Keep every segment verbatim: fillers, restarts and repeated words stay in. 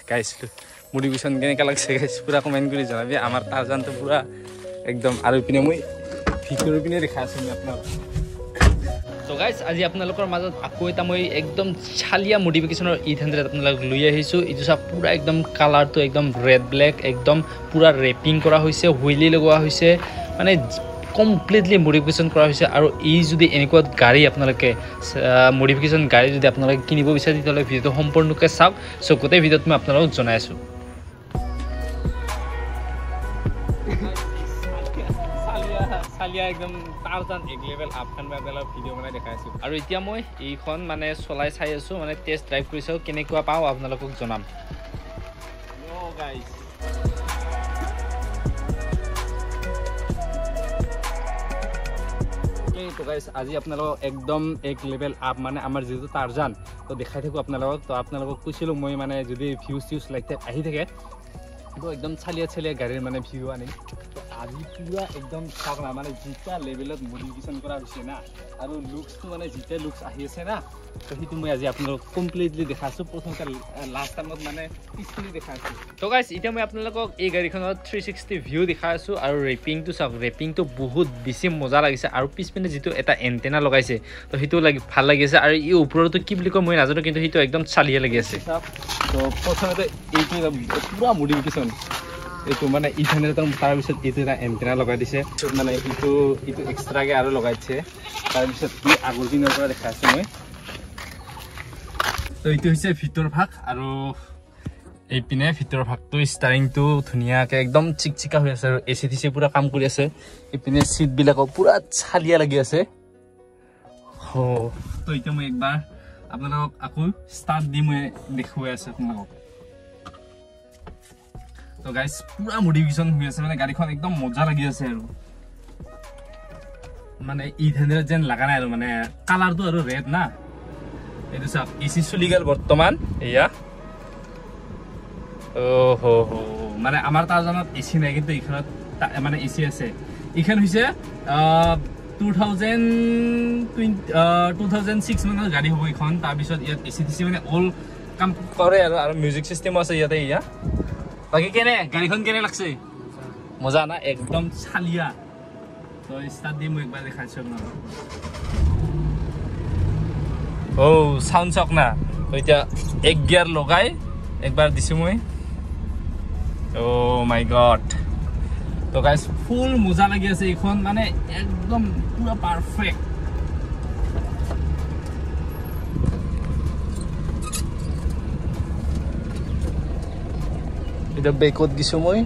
গাইছ মডিফিকেশন কেনেকা লাগছে গাইছ পুরা কমেন্ট কৰি জনাবি আমাৰ টাৰজান তো পুৰা একদম আৰু পিনে মই ভিতৰৰ পিনে দেখা আছো আপোনাৰ তো গাইছ আজি আপোনালোকৰ মাজত আকৌ এটা মই একদম ছালিয়া মডিফিকেশনৰ eight hundred আপোনালোকক লৈ আহিছো ইটো সব পুৰা একদম কালাৰটো একদম ৰেড ব্ল্যাক একদম পুৰা ৰেপিং কৰা হৈছে হুইলি লগোৱা হৈছে মানে কমপ্লিটলি মডিফিকেশন কৰা হৈছে আৰু ই যদি এনেকুৱা গাড়ী আপোনালোকে মডিফিকেশন গাড়ী যদি আপোনালোকে কিনিব বিচাৰে তেতিয়াহ'লে ভিডিওটো সম্পূৰ্ণকৈ চাওক সো গোটেই ভিডিওত মই আপোনালোকক জনাই আছো সালিয়া সালিয়া একদম টাৰজান এক লেভেল আপ খান বাবেলা ভিডিও বনাই দেখাইছো আৰু এতিয়া মই এইখন মানে চলাই চাই আছো মানে টেষ্ট ড্ৰাইভ কৰিছো কেনেকুৱা পাও আপোনালোকক জনাম নো গাইস তো গাইস আজি আপোনালোক একদম এক লেভেল আপ মানে আমাৰ যেটো টাৰজান তো দেখাই থাকো আপোনালোকক তো আপোনালোকক কৈছিলো মই মানে যদি ভিউজ ভিউজ লাইক আহি থাকে তো একদম ছালিয়া ছালিয়া গাড়ীৰ মানে ভিউ আনিম তো আজি পুৰা একদম চাকনা মানে জিতা লেভেলত মডিফিকেশন কৰা হৈছে না আৰু লুকসটো মানে জিতা লুকস আহি আছে না তো হিটো মই আজি আপোনালোকক কমপ্লিটলি দেখাছো প্ৰথমতে লাষ্ট টাইমত মানে পিছলি দেখাইছো তো গাইস এতিয়া মই আপোনালোকক এই গাড়ীখনৰ three sixty ভিউ দেখাইছো আৰু ৰেপিংটো চাওক ৰেপিংটো বহুত বেছি মজা লাগিছে আৰু পিছপিনে যেটো এটা এন্টেনা লগাইছে তো হিটো লাগি ভাল লাগিছে আৰু ই ওপৰতো কি বুলি কয় মই নাজানো কিন্তু হিটো একদম ছালিয়া লাগি আছে তো প্ৰথমতে এইটো পুৰা মডিফিকেশন এইটো মানে ইথানে তাৰ তাৰ পিছত এইটো এটা এন্টেনা লগাই দিছে মানে ইটো ইটো এক্সট্ৰাকে আৰু লগাইছে তাৰ পিছত কি আগৰ দিনৰ পৰা দেখাইছে মই তো এইটো হৈছে ভিতৰ ভাগ আৰু এই পিনে ভিতৰ ভাগটো ষ্টাৰিংটো ধুনিয়াকে একদম চিকচিকা হৈ আছে আৰু এচি থিচি পুৰা কাম কৰি আছে এই পিনে সিট বিলাকো পুৰা ছালিয়া লাগি আছে হো তো এতিয়া মই একবাৰ আপোনালোকক আকৌ ষ্টাৰ্ট দি মই দেখুৱাই আছো আপোনালোকক তো গাইস পুৰা মডিফিকেশন হৈ আছে মানে গাড়ীখন একদম মজা লাগি আছে আৰু মানে eight hundred যেন লাগা নাই আৰু মানে কালাৰটো আৰু ৰেড না এইটো সব এসি চলিগল বৰ্তমান এয়া ও হো হো মানে আমাৰ টাৰজানত এসি নাই কিন্তু ইখনত মানে এসি আছে ইখন হৈছে two thousand two thousand six মানৰ গাড়ী হ'ব ইখন তাৰ পিছত ইয়াত এসি দিছে মানে অল কাম কৰে আৰু আৰু মিউজিক সিস্টেম আছে ইয়াতে ইয়া বাকি কেনে গাড়ীখন কেনে লাগছে মজা না একদম ছালিয়া তো স্টার্ট দি মই একবাৰ দেখাইছো আপোনাক ও সাউন্ড চক না তো এতিয়া এক গিয়াৰ লগাই একবাৰ দিছো মই ও মাই গড তো গাইস ফুল মজা লাগি আছে এখন মানে একদম পুৰা পারফেক্ট এটা বেকত গিছো মই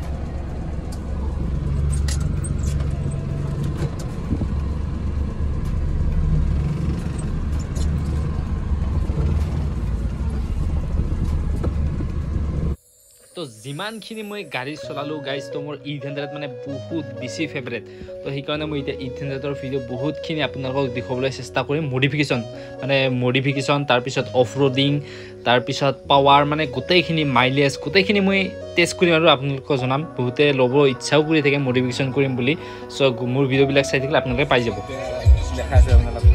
তো যিমানখিনি মই গাড়ী চলালো গাইজ তো মোৰ eight hundred মানে বহুত বেছি ফেভাৰিট তো সেইকাৰণে মই এতিয়া eight hundred ৰ ভিডিও বহুতখিনি আপোনালোকক দেখাবলৈ চেষ্টা কৰিম মডিফিকেশন মানে মডিফিকেশন তাৰপিছত অফ ৰোডিং তাৰপিছত পাৱাৰ মানে গোটেইখিনি মাইলেজ গোটেইখিনি মই টেষ্ট কৰিম আৰু আপোনালোকক জনাম বহুতে ল'ব ইচ্ছাও কৰি থাকে মডিফিকেশন কৰিম বুলি সো মোৰ ভিডিওবিলাক চাই থাকিলে আপোনালোকে পাই যাব দেখা আছে আপোনালোক